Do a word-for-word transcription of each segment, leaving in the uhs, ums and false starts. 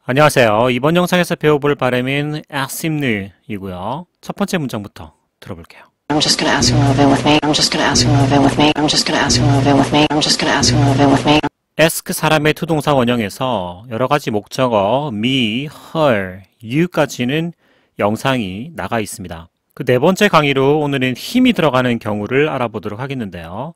안녕하세요. 이번 영상에서 배워볼 발음인 asim느이고요. 첫 번째 문장부터 들어볼게요. I'm just gonna ask you to move in with me. I'm just gonna ask you to move in with me. I'm just gonna ask you to move in with me. I'm just gonna ask you to move in with me. ask 사람의 투동사 원형에서 여러가지 목적어 me, her, you까지는 영상이 나가 있습니다. 그 네 번째 강의로 오늘은 힘이 들어가는 경우를 알아보도록 하겠는데요.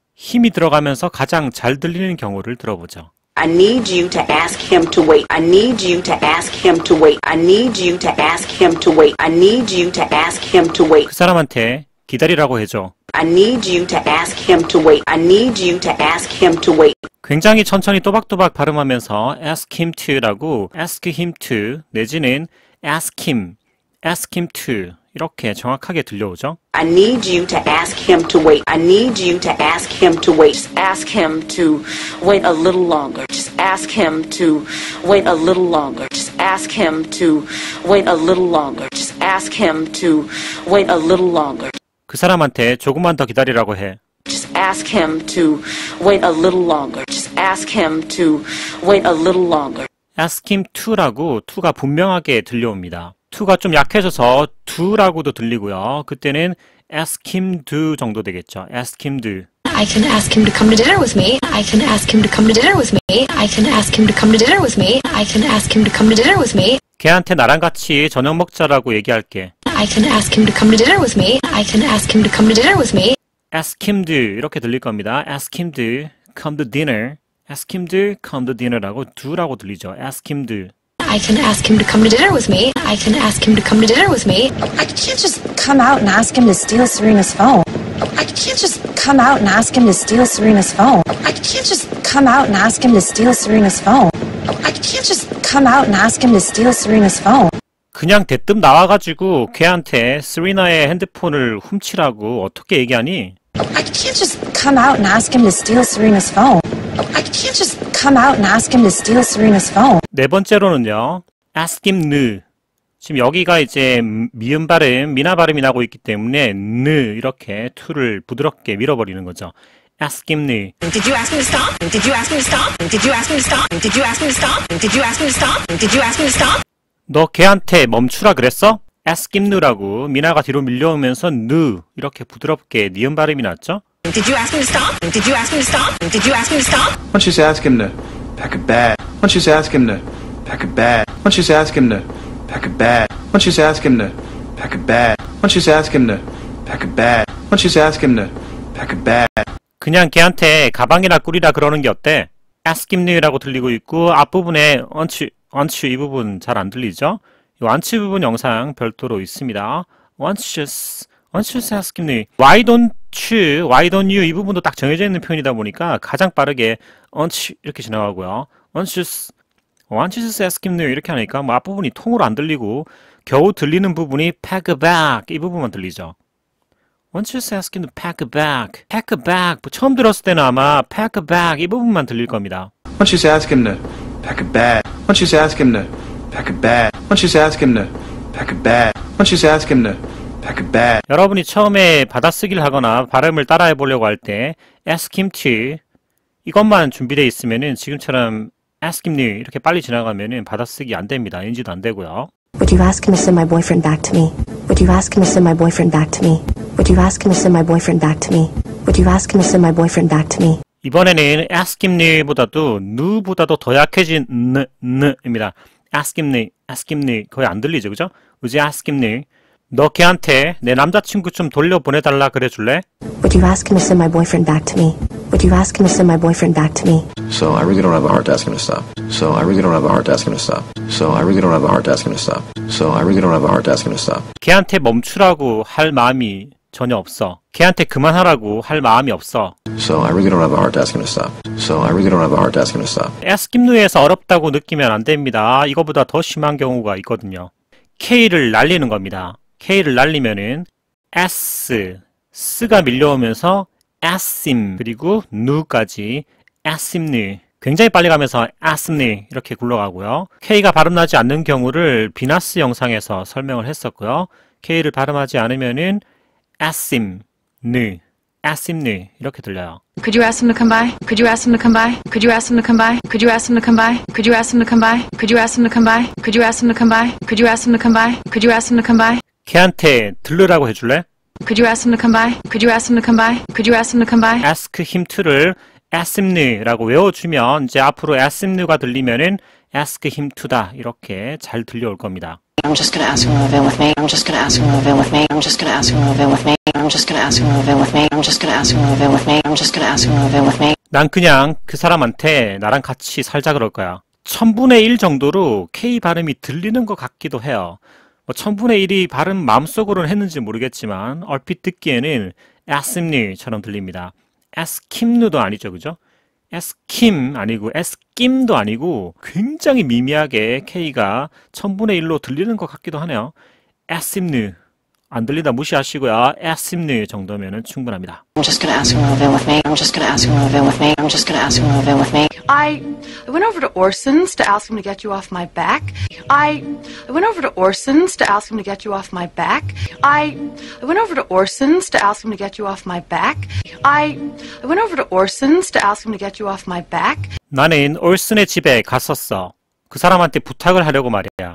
힘이 들어가면서 가장 잘 들리는 경우를 들어보죠. I need you to ask him to wait. I need you to ask him to wait. I need you to ask him to wait. I need you to ask him to wait. 그 사람한테 기다리라고 해줘. I need you to ask him to wait. I need you to ask him to wait. 굉장히 천천히 또박또박 발음하면서 ask him to라고 ask him to 내지는 ask him, ask him to 이렇게 정확하게 들려오죠. I need you to ask him to wait. I need you to ask him to wait. Just ask him to wait a little longer. Just ask him to wait a little longer. Just ask him to wait a little longer. Just ask him to wait a little longer. 그 사람한테 조금만 더 기다리라고 해. Just ask him to wait a little longer. Just ask him to wait a little longer. ask him to라고 to가 분명하게 들려옵니다. to가 좀 약해져서 do라고도 들리고요. 그때는 ask him do 정도 되겠죠. ask him do. I can ask him to come to dinner with me. I can ask him to come to dinner with me. I can ask him to come to dinner with me. I can ask him to come to dinner with me. 걔한테 나랑 같이 저녁 먹자라고 얘기할게. I can ask him to come to dinner with me. I can ask him to come to dinner with me. ask him to 이렇게 들릴 겁니다. ask him to come to dinner. ask him to come to dinner라고 do라고 들리죠. ask him to. I can ask him to come to dinner with me. I can ask him to come to dinner with me. I can't just come out and ask him to steal Serena's phone. I can't just come out and ask him to steal Serena's phone. I can't just come out and ask him to steal Serena's phone. I can't just come out and ask him to steal Serena's phone. 그냥 대뜸 나와가지고 걔한테 세리나의 핸드폰을 훔치라고 어떻게 얘기하니? I can't just come out and ask him to steal Serena's phone. I can't just come out and ask him to steal Serena's phone. 네 번째로는요. ask him 느. 지금 여기가 이제 미음 발음, 미나 발음이 나고 있기 때문에 느 이렇게 to를 부드럽게 밀어버리는 거죠. ask him 느. Did you ask me to stop? Did you ask me to stop? Did you ask me to stop? Did you ask me to stop? Did you ask me to stop? Did you ask me to stop? 너 걔한테 멈추라 그랬어? ask him 느라고 미나가 뒤로 밀려오면서 느 이렇게 부드럽게 니은 발음이 났죠? Did you ask me to stop? Did you ask me to stop? Did you ask me to stop? Why don't you just ask him to pack a bag? Why don't you just ask him to pack a bag? Why don't you just ask him to pack a bag? Why don't you just ask him to pack a bag? Why don't you just ask him to pack a bag? Why don't you just ask him to pack a bag? 그냥 걔한테 가방이나 꾸리라 그러는 게 어때? ask him 느라고 들리고 있고 앞부분에 원치, 원치 이 부분 잘 안 들리죠? 이 원치 부분 영상 별도로 있습니다. 원치 just, 원치 just ask him 느. Why don't you, why don't you 이 부분도 딱 정해져 있는 표현이다 보니까 가장 빠르게 원치 이렇게 지나가고요. 원치 just, 원치 just ask him 느 이렇게 하니까 뭐 앞부분이 통으로 안 들리고 겨우 들리는 부분이 pack a bag 이 부분만 들리죠. Why don't you just ask him to pack a bag? Pack a bag. 처음 들었을 때는 아마 pack a bag 이 부분만 들릴 겁니다. Why don't you just ask him to pack a bag? Why don't you just ask him to pack a bag? Why don't you just ask him to pack a bag? Why don't you just ask him to pack a bag? 여러분이 처음에 받아쓰기를 하거나 발음을 따라해 보려고 할 때 ask him to 이것만 준비되어 있으면은 지금처럼 ask him 느 이렇게 빨리 지나가면은 받아쓰기 안 됩니다. 인지도 안 되고요. Would you ask him to send my boyfriend back to me? Would you ask him to send my boyfriend back to me? Would you ask him to send my boyfriend back to me? Would you ask him to send my boyfriend back to me? 이번에는 ask him 느보다도 누보다도 더 약해진 느, 느입니다. ask him 느, ask him 느 거의 안 들리죠, 그죠? Would you ask him 느? 너 걔한테 내 남자친구 좀 돌려보내달라 그래줄래? Would you ask him to send my boyfriend back to me? Would you ask him to send my boyfriend back to me? So I really don't have a heart to ask him to stop. So I really don't have a heart to ask him to stop. So I really don't have a heart to ask him to stop. So I really don't have a heart to ask him to stop. 걔한테 멈추라고 할 마음이 전혀 없어. 걔한테 그만하라고 할 마음이 없어. So I really don't have a heart to ask him to stop. So I really don't have a heart to ask him to stop. ask him 느에서 어렵다고 느끼면 안 됩니다. 이거보다 더 심한 경우가 있거든요. K를 날리는 겁니다. K를 날리면은 S, S가 밀려오면서 asim 그리고 누까지 asim 느 굉장히 빨리 가면서 asim 느 이렇게 굴러가고요. K가 발음나지 않는 경우를 비나스 영상에서 설명을 했었고요. K를 발음하지 않으면은 asim 느 ask him new 이렇게 들려요. Could you ask him to come by? Could you ask him to come by? Could you ask him to come by? Could you ask him to come by? Could you ask him to come by? Could you ask him to come by? Could you ask him to come by? Could you ask him to come by? Could you ask him to come by? 걔한테 들르라고 해줄래? Could you ask him to come by? Could you ask him to come by? Could you ask him to come by? ask him to를 ask him new라고 외워주면 이제 앞으로 ask him new가 들리면은 ask him to다 이렇게 잘 들려올 겁니다. I'm just gonna ask him to move in with me. I'm just gonna ask him to move in with me. I'm just gonna ask him to move in with me. I'm just gonna ask him to move in with me. I'm just gonna ask him to move in with me. I'm just gonna ask him to move in with me. 난 그냥 그 사람한테 나랑 같이 살자 그럴 거야. 천분의 일 정도로 K 발음이 들리는 것 같기도 해요. 뭐 천분의 일이 발음 마음속으로는 했는지 모르겠지만 얼핏 듣기에는 ask him new처럼 들립니다. ask him new도 아니죠, 그죠? ask him 아니고 ask him도 아니고 굉장히 미미하게 K가 천분의 일로 들리는 것 같기도 하네요. ask him new 안 들리다 무시하시고요. ask him new 정도면은 충분합니다. I'm just gonna ask him to move in with me. I'm just gonna ask him to move in with me. I'm just gonna ask him to move in with me. I, I went over to Orson's to ask him to get you off my back. I, I went over to Orson's to ask him to get you off my back. I, I went over to Orson's to ask him to get you off my back. I, I went over to Orson's to ask him to get you off my back. 나는 올슨의 집에 갔었어. 그 사람한테 부탁을 하려고 말이야.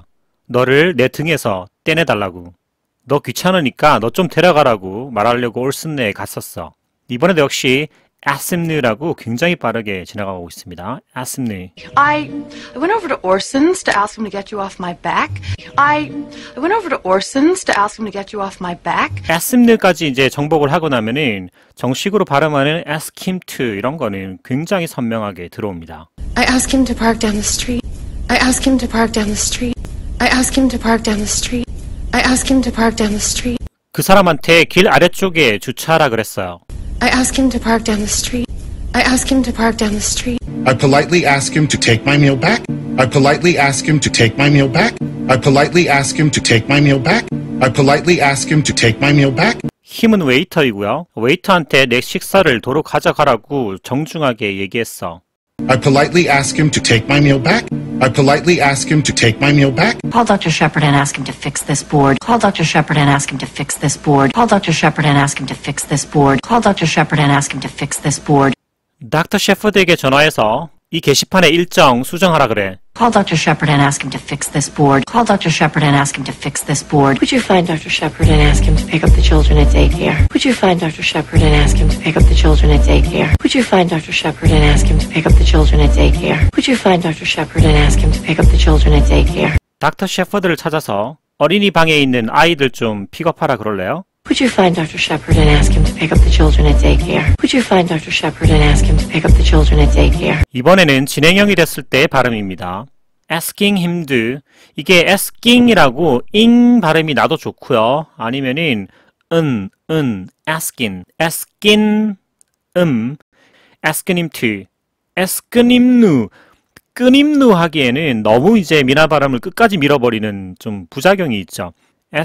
너를 내 등에서 떼내달라고. 너 귀찮으니까 너 좀 데려가라고 말하려고 올슨네에 갔었어. 이번에도 역시 ask him new라고 굉장히 빠르게 지나가고 있습니다. ask him new. I, I went over to Orson's to ask him to get you off my back. I, I went over to Orson's to ask him to get you off my back. ask him new까지 이제 정복을 하고 나면은 정식으로 발음하는 ask him to 이런 거는 굉장히 선명하게 들어옵니다. I asked him to park down the street. I asked him to park down the street. I asked him to park down the street. I asked him to park down the street. 그 사람한테 길 아래쪽에 주차하라 그랬어요. I asked him to park down the street. I asked him to park down the street. I politely ask him to take my meal back. I politely ask him to take my meal back. I politely ask him to take my meal back. I politely ask him to take my meal back. 힘은 웨이터이고요. 웨이터한테 내 식사를 도로 가져가라고 정중하게 얘기했어. I politely ask him to take my meal back. I politely ask him to take my meal back. Call Doctor Shepard and ask him to fix this board. Call Doctor Shepard and ask him to fix this board. Call Doctor Shepard and ask him to fix this board. Call Doctor Shepard and ask him to fix this board. 닥터 셰퍼드에게 전화해서 이 게시판에 일정 수정하라 그래. Call Doctor Shepard and ask him to fix this board. Call Doctor Shepard and ask him to fix this board. Would you find Doctor Shepard and ask him to pick up the children at daycare? Would you find Doctor Shepard and ask him to pick up the children at daycare? Would you find Doctor Shepard and ask him to pick up the children at daycare? Would you find Doctor Shepard and ask him to pick up the children at daycare? 닥터 셰퍼드를 찾아서 어린이 방에 있는 아이들 좀 픽업하라 그럴래요? Would you find Doctor Shepard and ask him to pick up the children at daycare? Would you find Doctor Shepard and ask him to pick up the children at daycare? 이번에는 진행형이 됐을 때의 발음입니다. asking him to 이게 asking이라고 ing 발음이 나도 좋고요. 아니면은 은, 은, asking, asking, 음, asking him to, asking him nu, 끊임누 하기에는 너무 이제 미나 발음을 끝까지 밀어버리는 좀 부작용이 있죠.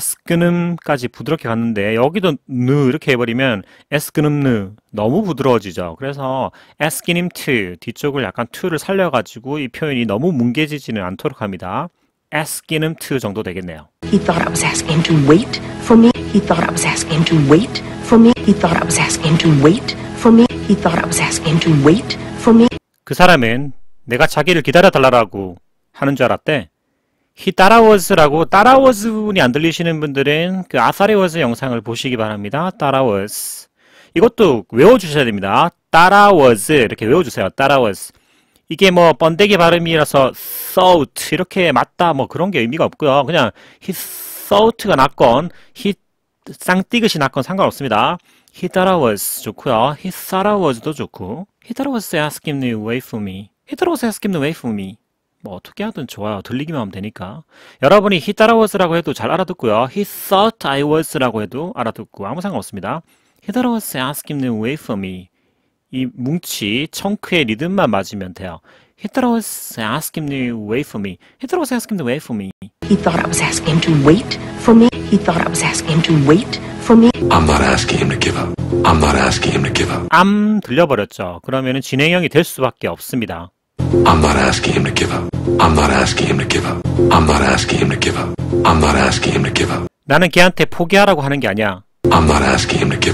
에스크눔까지 부드럽게 갔는데 여기도 누 이렇게 해버리면 에스크눔누 너무 부드러워지죠. 그래서 asking him to 뒤쪽을 약간 to를 살려가지고 이 표현이 너무 뭉개지지는 않도록 합니다. asking him to 정도 되겠네요. He thought I was asking him to wait for me. He thought I was asking him to wait for me. He thought I was asking him to wait for me. He thought I was asking him to wait for me. 그 사람은 내가 자기를 기다려달라고 하는 줄 알았대. He 따라워즈라고 따라워즈 부분이 안 들리시는 분들은 그 아사레워즈 영상을 보시기 바랍니다. 따라워즈 이것도 외워주셔야 됩니다. 따라워즈 이렇게 외워주세요. 따라워즈 이게 뭐 번데기 발음이라서 thought 이렇게 맞다 뭐 그런 게 의미가 없고요. 그냥 he thought가 낫건 he 쌍띠긋이 낫건 상관없습니다. He 따라워즈 좋고요. He 따라워즈도 좋고 He 따라워즈 asking me wait for me He 따라워즈 asking me wait for me 뭐 어떻게 하든 좋아요. 들리기만 하면 되니까. 여러분이 he thought I was라고 해도 잘 알아듣고요. he thought I was라고 해도 알아듣고 아무 상관없습니다. he thought I was asking me wait for me 이 뭉치 청크의 리듬만 맞으면 돼요. he thought I was asking me wait for me he thought I was asking me wait for me He thought I was asking him to wait for me. He thought I was asking him to wait for me. I'm not asking him to give up. I'm not asking him to give up. 암 들려버렸죠. 그러면은 진행형이 될 수밖에 없습니다. I'm not asking him to give up. I'm not asking him to give up. I'm not asking him to give up. I'm not asking him to give up. 나는 걔한테 포기하라고 하는 게 아니야. I'm not asking him to give up.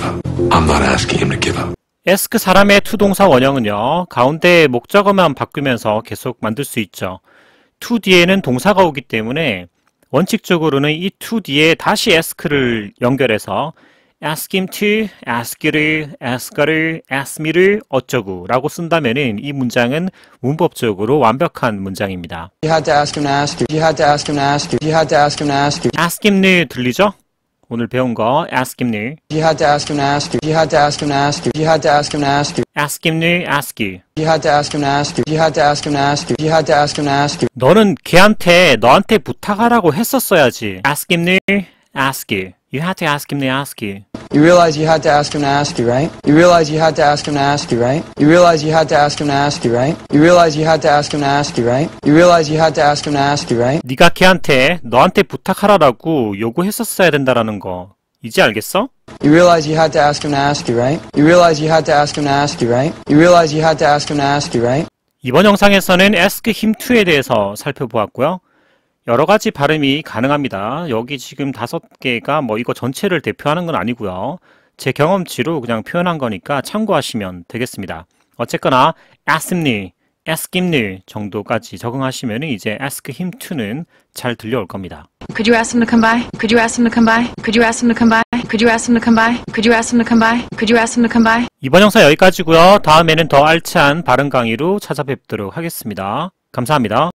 I'm not asking him to give up. ask 사람의 to 동사 원형은요, 가운데 목적어만 바꾸면서 계속 만들 수 있죠. to 뒤에는 동사가 오기 때문에 원칙적으로는 이 to 뒤에 다시 ask를 연결해서 ask him to, ask를, ask를, ask me를 어쩌고 라고 쓴다면은 이 문장은 문법적으로 완벽한 문장입니다. You had to ask him to ask you. You had to ask him to ask you. You had to ask him to ask you. ask him을 들리죠? 오늘 배운 거 ask him을. You had to ask him to ask you. You had to ask him to ask you. You had to ask him to ask you. ask him을 ask you. You had to ask him to ask you. You had to ask him to ask you. You had to ask him to ask you. 너는 걔한테 너한테 부탁하라고 했었어야지. ask him을 ask you. You had to ask him to ask you. You realize you had to ask him to ask you, right? You realize you had to ask him to ask you, right? You realize you had to ask him to ask you, right? You realize you had to ask him to ask you, right? You realize you had to ask him to ask you, right? 네가 걔한테 너한테 부탁하라고 요구했었어야 된다라는 거 이제 알겠어? You realize you had to ask him to ask you, right? You realize you had to ask him to ask you, right? You realize you had to ask him to ask you, right? 이번 영상에서는 ask him to에 대해서 살펴보았고요. 여러 가지 발음이 가능합니다. 여기 지금 다섯 개가 뭐 이거 전체를 대표하는 건 아니고요. 제 경험치로 그냥 표현한 거니까 참고하시면 되겠습니다. 어쨌거나 ask him, ask him 정도까지 적응하시면 이제 ask him to는 잘 들려올 겁니다. Could you ask him to come by? Could you ask him to come by? Could you ask him to come by? Could you ask him to come by? Could you ask him to come by? Could you ask him to come by? 이번 영상 여기까지고요. 다음에는 더 알찬 발음 강의로 찾아뵙도록 하겠습니다. 감사합니다.